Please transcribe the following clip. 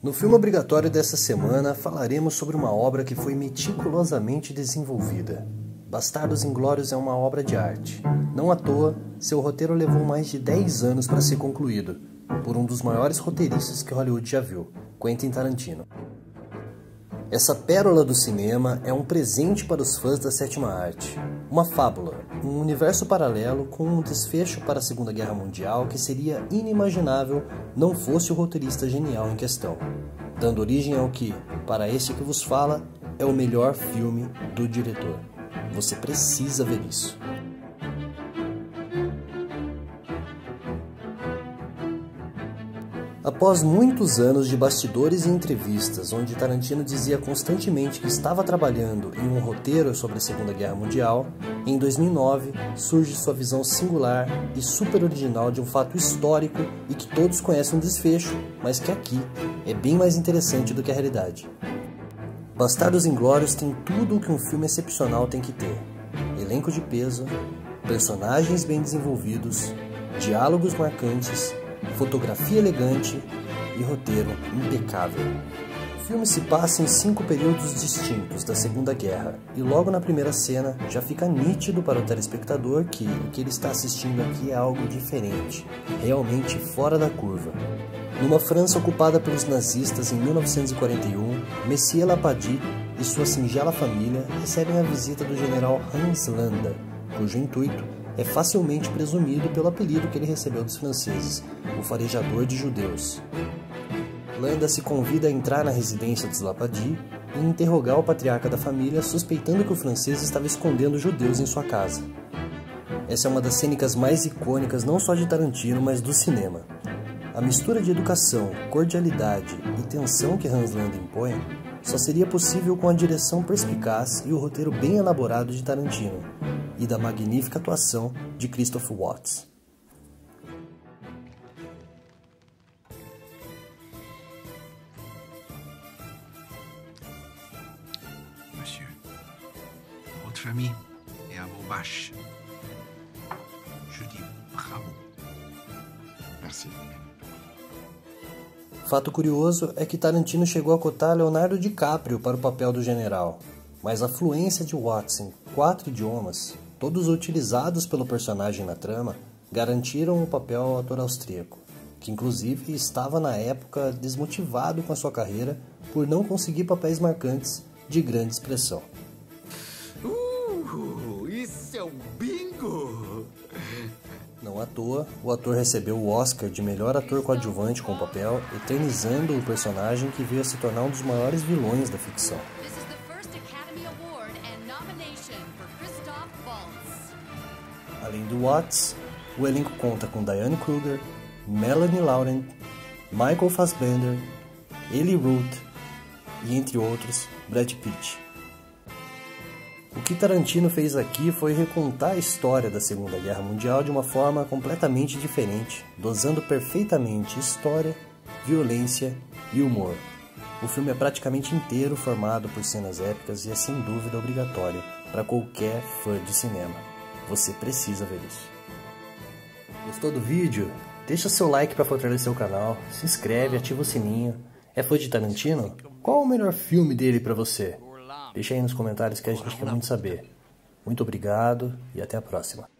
No filme obrigatório dessa semana, falaremos sobre uma obra que foi meticulosamente desenvolvida. Bastardos Inglórios é uma obra de arte. Não à toa, seu roteiro levou mais de 10 anos para ser concluído, por um dos maiores roteiristas que Hollywood já viu, Quentin Tarantino. Essa pérola do cinema é um presente para os fãs da sétima arte. Uma fábula, um universo paralelo com um desfecho para a Segunda Guerra Mundial que seria inimaginável não fosse o roteirista genial em questão, dando origem ao que, para este que vos fala, é o melhor filme do diretor. Você precisa ver isso. Após muitos anos de bastidores e entrevistas, onde Tarantino dizia constantemente que estava trabalhando em um roteiro sobre a Segunda Guerra Mundial, em 2009 surge sua visão singular e super original de um fato histórico e que todos conhecem o desfecho, mas que aqui é bem mais interessante do que a realidade. Bastardos Inglórios tem tudo o que um filme excepcional tem que ter: elenco de peso, personagens bem desenvolvidos, diálogos marcantes, fotografia elegante e roteiro impecável. O filme se passa em 5 períodos distintos da Segunda Guerra e logo na primeira cena já fica nítido para o telespectador que o que ele está assistindo aqui é algo diferente, realmente fora da curva. Numa França ocupada pelos nazistas em 1941, Monsieur Lapalisse e sua singela família recebem a visita do general Hans Landa, cujo intuito é facilmente presumido pelo apelido que ele recebeu dos franceses, o farejador de judeus. Landa se convida a entrar na residência dos Lapalisse e interrogar o patriarca da família, suspeitando que o francês estava escondendo judeus em sua casa. Essa é uma das cênicas mais icônicas não só de Tarantino, mas do cinema. A mistura de educação, cordialidade e tensão que Hans Landa impõe só seria possível com a direção perspicaz e o roteiro bem elaborado de Tarantino, e da magnífica atuação de Christoph Waltz. Monsieur, votre famille est à vos bâches. Je dis bravo. Merci. Fato curioso é que Tarantino chegou a cotar Leonardo DiCaprio para o papel do general, mas a fluência de Waltz em 4 idiomas, todos utilizados pelo personagem na trama, garantiram o papel ao ator austríaco, que inclusive estava na época desmotivado com a sua carreira por não conseguir papéis marcantes de grande expressão. Isso é um bingo! Não à toa, o ator recebeu o Oscar de melhor ator coadjuvante com o papel, eternizando o personagem que veio a se tornar um dos maiores vilões da ficção. Além do Waltz, o elenco conta com Diane Kruger, Melanie Laurent, Michael Fassbender, Eli Roth e, entre outros, Brad Pitt. O que Tarantino fez aqui foi recontar a história da Segunda Guerra Mundial de uma forma completamente diferente, dosando perfeitamente história, violência e humor. O filme é praticamente inteiro formado por cenas épicas e é sem dúvida obrigatório para qualquer fã de cinema. Você precisa ver isso. Gostou do vídeo? Deixa seu like para fortalecer o canal, se inscreve, ativa o sininho. É fã de Tarantino? Qual o melhor filme dele para você? Deixa aí nos comentários que a gente quer muito saber. Muito obrigado e até a próxima.